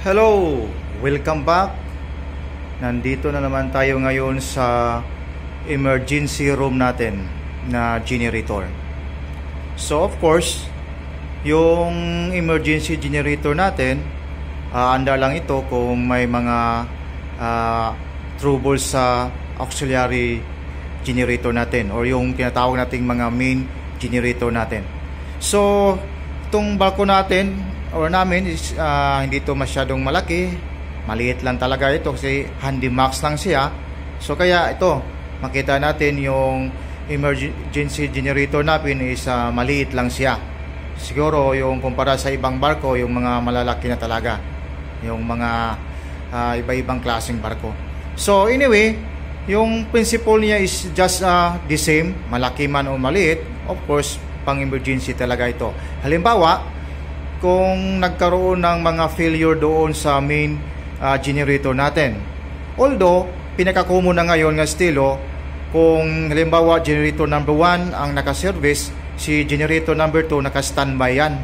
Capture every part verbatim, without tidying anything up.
Hello! Welcome back. Nandito na naman tayo ngayon sa emergency room natin na generator. So of course, yung emergency generator natin, uh, anda lang ito kung may mga uh, trouble sa auxiliary generator natin or yung tinatawag nating mga main generator natin. So itong barko natin or namin is uh, hindi ito masyadong malaki, maliit lang talaga ito kasi handy max lang siya. So kaya ito, makita natin yung emergency generator natin is uh, maliit lang siya. Siguro yung kumpara sa ibang barko, yung mga malalaki na talaga, yung mga uh, iba-ibang klaseng barko. So anyway, yung principle niya is just uh, the same, malaki man o maliit. Of course, pang emergency talaga ito. Halimbawa, kung nagkaroon ng mga failure doon sa main uh, generator natin. Although, pinaka-common na ngayon nga estilo, kung halimbawa generator number one ang naka-service, si generator number two naka-standby yan.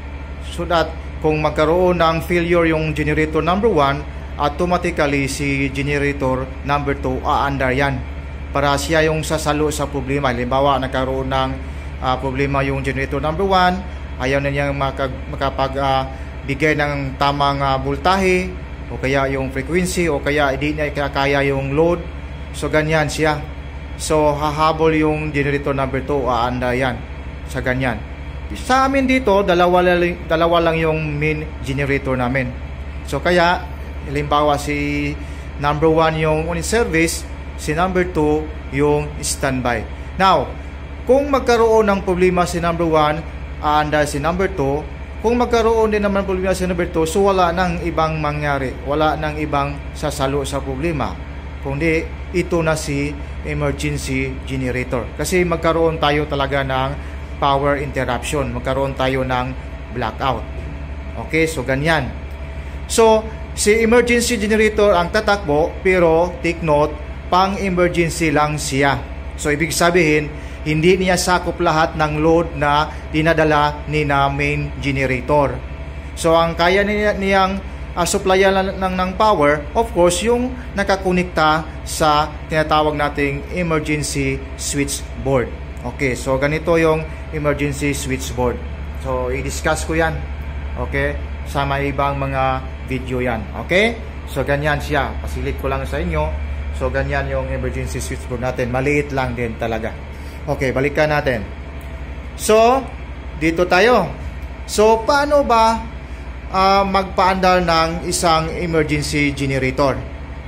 So that, kung magkaroon ng failure yung generator number one, automatically si generator number two aandar yan. Para siya yung sasalo sa problema. Halimbawa, nagkaroon ng uh, problema yung generator number one, ayaw na niyang makapagbigay uh, ng tamang uh, voltahe o kaya yung frequency o kaya hindi niya kaya yung load. So ganyan siya. So hahabol yung generator number two, aanda yan sa ganyan. Sa amin dito, dalawa lang, dalawa lang yung main generator namin. So kaya halimbawa si number one yung on service, si number two yung standby. Now, kung magkaroon ng problema si number one and uh, si number two, kung magkaroon din naman problema si number two, so wala nang ibang mangyari, wala nang ibang sasalo sa problema, kundi ito na si emergency generator. Kasi magkaroon tayo talaga ng power interruption, magkaroon tayo ng blackout. Okay, so ganyan. So si emergency generator ang tatakbo, pero take note, pang emergency lang siya. So ibig sabihin, hindi niya sakop lahat ng load na dinadala ni na main generator. So ang kaya niya, niyang uh, supplyan lang ng, ng power, of course, yung nakakonekta sa tinatawag nating emergency switchboard. Okay, so ganito yung emergency switchboard. So i-discuss ko yan, okay, sa may ibang mga video yan. Okay, so ganyan siya, pasilit ko lang sa inyo. So ganyan yung emergency switchboard natin, maliit lang din talaga. Okay, balikan natin. So, dito tayo. So, paano ba uh, magpaandar ng isang emergency generator?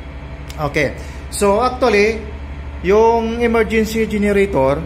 Okay. So, actually, yung emergency generator,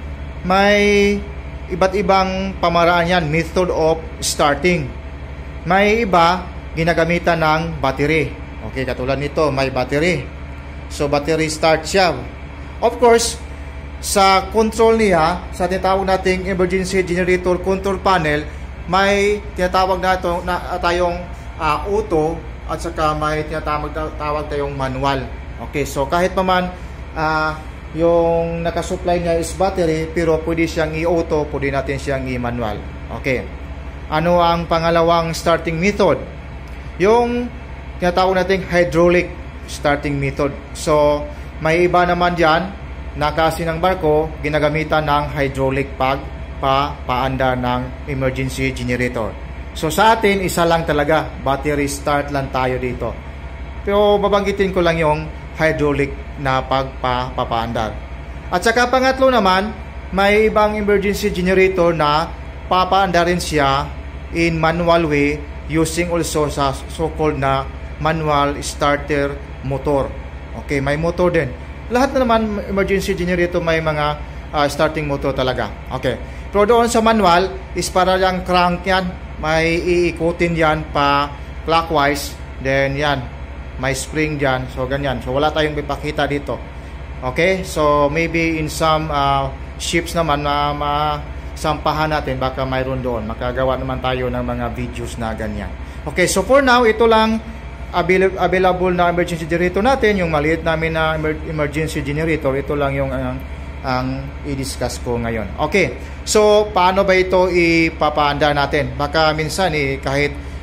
may iba't ibang pamaraan yan, method of starting. May iba, ginagamitan ng battery. Okay, katulad nito, may battery. So, battery start siya. Of course, sa control niya, sa tinatawag nating emergency generator control panel, may tinatawag na, ito, na tayong uh, auto at saka may tinatawag tawag tayong manual. Okay, so kahit pa man uh, yung nakasupply niya is battery, pero pwede siyang i-auto, pwede natin siyang i-manual. Okay, ano ang pangalawang starting method? Yung tinatawag nating hydraulic starting method. So may iba naman dyan na klase ng barko, ginagamitan ng hydraulic pag pa paandar ng emergency generator. So sa atin, isa lang talaga, battery start lang tayo dito. Pero babanggitin ko lang yung hydraulic na pagpapaandar. At saka pangatlo naman, may ibang emergency generator na papaandarin siya in manual way using also sa so-called na manual starter motor. Okay, may motor din. Lahat na naman emergency generator may mga uh, starting motor talaga. Okay. Pero doon sa manual is para lang crank yan. May iikutin yan pa clockwise. Then yan, may spring dyan. So ganyan. So wala tayong ipakita dito. Okay. So maybe in some uh, ships naman na masampahan natin, baka mayroon doon. Makagawa naman tayo ng mga videos na ganyan. Okay. So for now, ito lang available na emergency generator natin, yung maliit namin na emergency generator. Ito lang yung ang, ang i-discuss ko ngayon. Okay, so paano ba ito ipapaandar natin? Baka minsan eh, kahit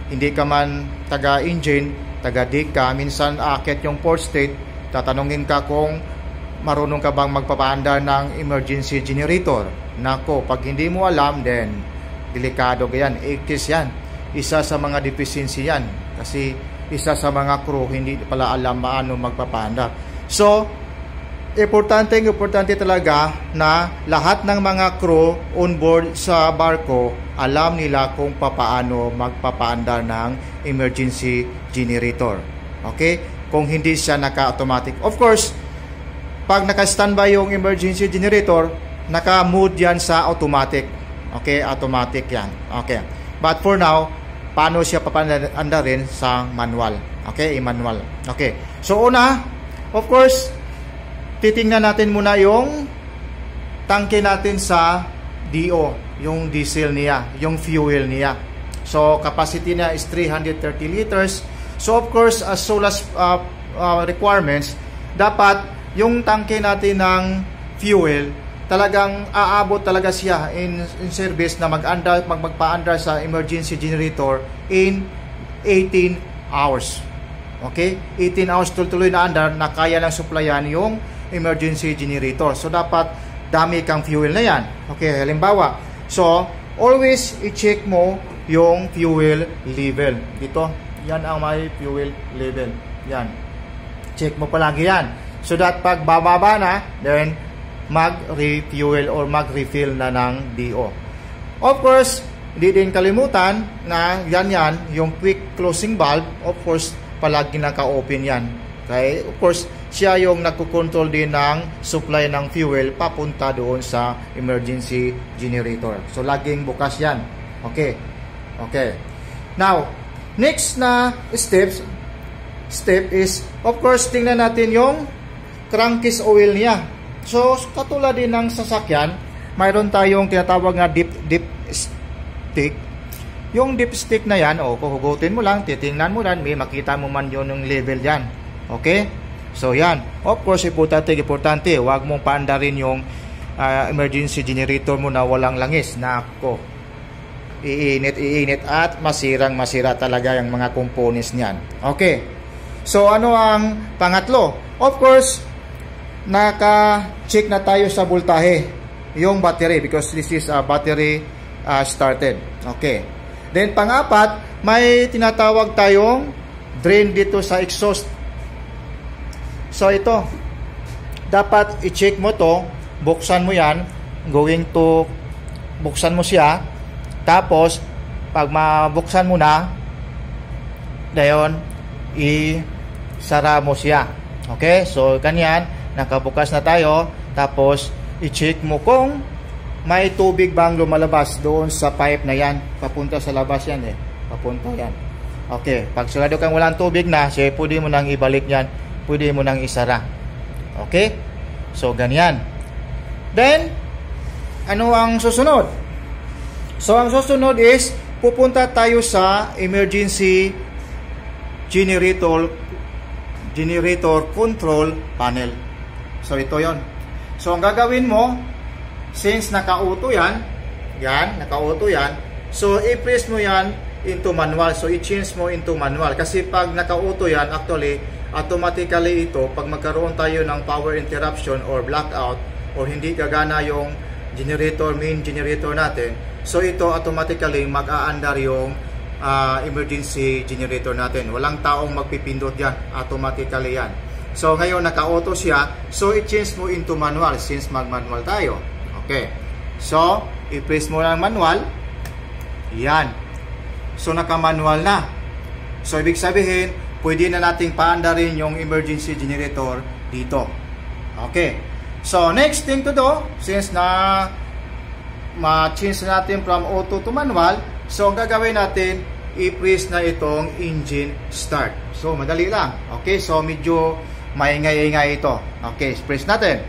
hindi ka man taga-engine, taga-dig ka, minsan aakit yung port state, tatanungin ka kung marunong ka bang magpapaandar ng emergency generator. Nako, pag hindi mo alam, then delikado yan, ikis yan. Isa sa mga deficiency yan. Kasi isa sa mga crew, hindi pala alam paano magpapaandar. So, importante, importante talaga na lahat ng mga crew on board sa barko, alam nila kung paano magpapaandar ng emergency generator. Okay? Kung hindi siya naka-automatic. Of course, pag naka-standby yung emergency generator, naka-mode yan sa automatic. Okay? Automatic yan. Okay. But for now, paano siya papaandarin sa manual? Okay? I-manual. Okay. So, una, of course, titingnan natin muna yung tangke natin sa D O, yung diesel niya, yung fuel niya. So, capacity niya is three hundred thirty liters. So, of course, as well as uh, uh, requirements, dapat yung tangke natin ng fuel, talagang aabot talaga siya in, in service na mag-andar, mag magpa-andar sa emergency generator in eighteen hours. Okay? eighteen hours tuloy-tuloy na andar na kaya lang supplyan yung emergency generator. So, dapat dami kang fuel na yan. Okay, halimbawa. So, always i-check mo yung fuel level. Dito, yan ang may fuel level. Yan. Check mo palagi yan. So, that pag bababa na, then, mag-refuel or mag-refill na ng D O. Of course, hindi din kalimutan na yan yan, yung quick closing valve, of course, palagi naka-open yan. Okay? Of course, siya yung nagkukontrol din ng supply ng fuel papunta doon sa emergency generator. So, laging bukas yan. Okay. Okay. Now, next na steps, step is, of course, tingnan natin yung crankcase oil niya. So, katulad din ng sasakyan, mayroon tayong tinatawag na dip, dip stick. Yung dipstick na yan, o, kuhugutin mo lang, titingnan mo lang, may makita mo man yun yung level yan. Okay? So, yan. Of course, importante, importante, huwag mong paandarin yung uh, emergency generator mo na walang langis. Nako, iinit, iinit at masirang masira talaga yung mga components niyan. Okay. So, ano ang pangatlo? Of course, naka-check na tayo sa voltahe, yung battery, because this is a battery uh, started. Okay. Then, pang-apat, may tinatawag tayong drain dito sa exhaust. So, ito, dapat i-check mo to, buksan mo yan, going to, buksan mo siya, tapos, pag mabuksan mo na, dayon, i-sara mo siya. Okay? So, ganyan, nakabukas na tayo, tapos, i-check mo kung may tubig bang lumalabas doon sa pipe na yan. Papunta sa labas yan eh. Papunta yan. Okay. Pag sigurado kang walang tubig na, siya, pwede mo nang ibalik yan. Pwede mo nang isara. Okay? So, ganyan. Then, ano ang susunod? So, ang susunod is, pupunta tayo sa emergency generator generator control panel. So, ito yon. So, ang gagawin mo, since naka-auto yan, yan, naka-auto yan, so, i-press mo yan into manual. So, i-change mo into manual. Kasi pag naka-auto yan, actually, automatically ito, pag magkaroon tayo ng power interruption or blackout, or hindi gagana yung generator, main generator natin, so, ito automatically mag-aandar yung uh, emergency generator natin. Walang taong magpipindot yan. Automatically yan. So, ngayon, naka-auto siya. So, i-change mo into manual since mag-manual tayo. Okay. So, i-press mo lang manual. Yan. So, naka-manual na. So, ibig sabihin, pwede na nating paandarin yung emergency generator dito. Okay. So, next thing to do, since na ma-change natin from auto to manual, so, ang gagawin natin, i-press na itong engine start. So, madali lang. Okay. So, medyo maingay-ingay ito. Okay. Press natin.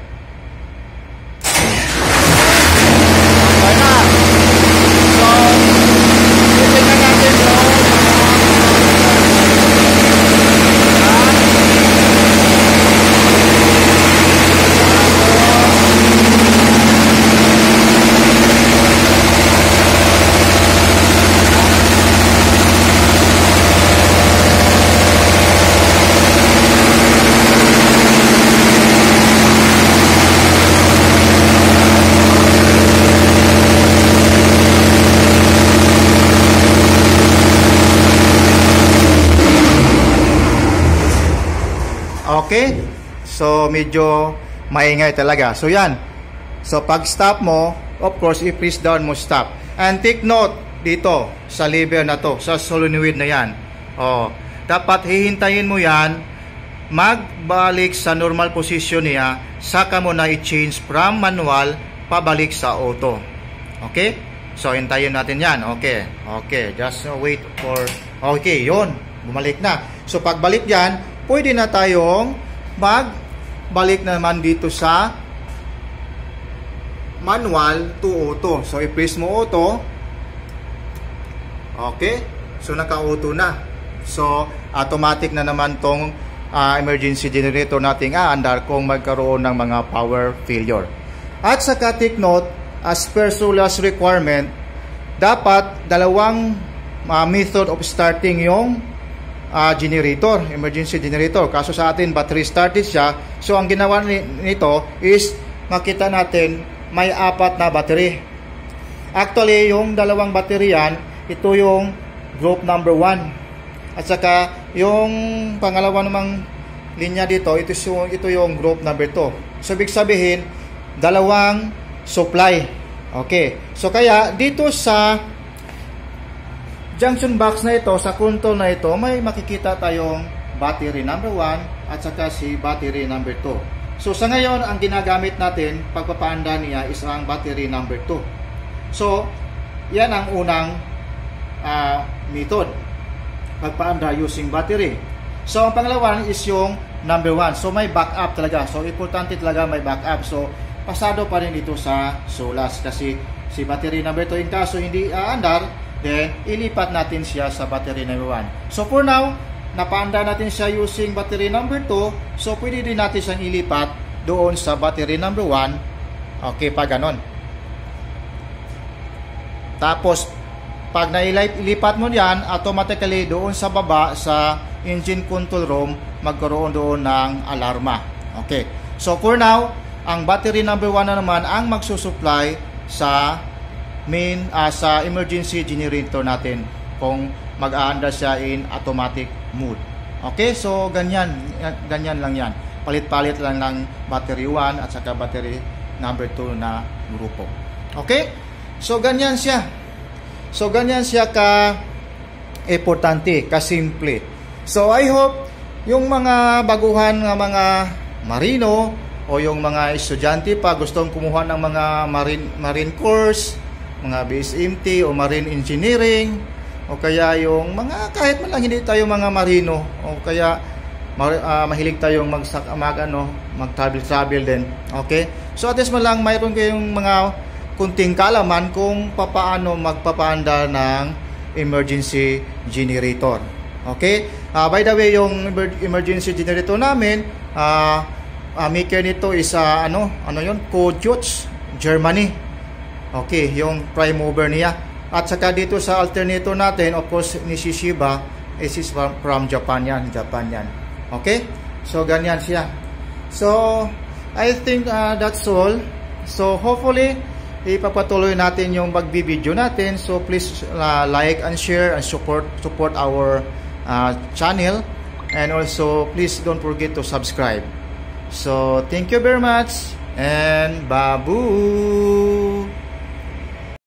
Okay? So, medyo maingay talaga. So, yan. So, pag stop mo, of course, i-press down mo stop. And take note dito sa lever na to, sa solenoid na yan. Oh, dapat hihintayin mo yan magbalik sa normal position niya, saka mo na i-change from manual pabalik sa auto. Okay? So, hintayin natin yan. Okay. Okay. Just wait for... Okay, yon, bumalik na. So, pagbalik yan, pwede na tayong magbalik naman dito sa manual to auto. So, i-press mo auto. Okay. So, naka-auto na. So, automatic na naman tong uh, emergency generator nating aandar kung magkaroon ng mga power failure. At saka take note, as per SOLAS requirement, dapat dalawang uh, method of starting yung uh, generator, emergency generator. Kaso sa atin, battery started siya. So, ang ginawa nito is makita natin may apat na battery. Actually, yung dalawang battery yan, ito yung group number one. At saka, yung pangalawa namang linya dito, ito yung, ito yung group number two. So, ibig sabihin, dalawang supply. Okay. So, kaya, dito sa junction box na ito, sa control na ito, may makikita tayong battery number one at saka si battery number two. So, sa ngayon, ang ginagamit natin, pagpapaanda niya, is ang battery number two. So, yan ang unang uh, method. Pagpaanda using battery. So, ang pangalawa is yung number one. So, may backup talaga. So, importante talaga may backup. So, pasado pa rin ito sa SOLAS kasi si battery number two in kaso hindi aandar, then ilipat natin siya sa battery number one. So, for now, napaanda natin siya using battery number two. So, pwede din natin siyang ilipat doon sa battery number one. Okay, pa ganon. Tapos, pag nailipat mo yan, automatically doon sa baba sa engine control room, magkaroon doon ng alarma. Okay. So, for now, ang battery number one na naman ang magsusupply sa main, uh, sa emergency generator natin kung mag-aanda siya in automatic mode. Okay. So, ganyan. Ganyan lang yan. Palit-palit lang ng battery one at saka battery number two na grupo. Okay. So, ganyan siya. So, ganyan siya ka-importante, ka-simple. So, I hope yung mga baguhan ng mga marino o yung mga estudyante pa gustong kumuha ng mga marine, marine course, mga B S M T o marine engineering, o kaya yung mga, kahit man lang hindi tayo mga marino, o kaya uh, mahilig tayong mag, mag, ano, mag-travel-travel din. Okay? So, at least man lang mayroon kayong mga kunting kaalaman kung papaano magpapaanda ng emergency generator. Okay? Uh, by the way, yung emergency generator namin, uh, uh, maker nito is uh, ano, ano yun? Cojots, Germany. Okay, yung prime mover niya. At saka dito sa alternator natin, of course, ni Shiba, is is from, from Japan yan. Japan yan. Okay? So, ganyan siya. So, I think uh, that's all. So, hopefully, ipapatuloy natin yung magbibideo natin. So please uh, like and share and support support our uh, channel, and also please don't forget to subscribe. So thank you very much and babu.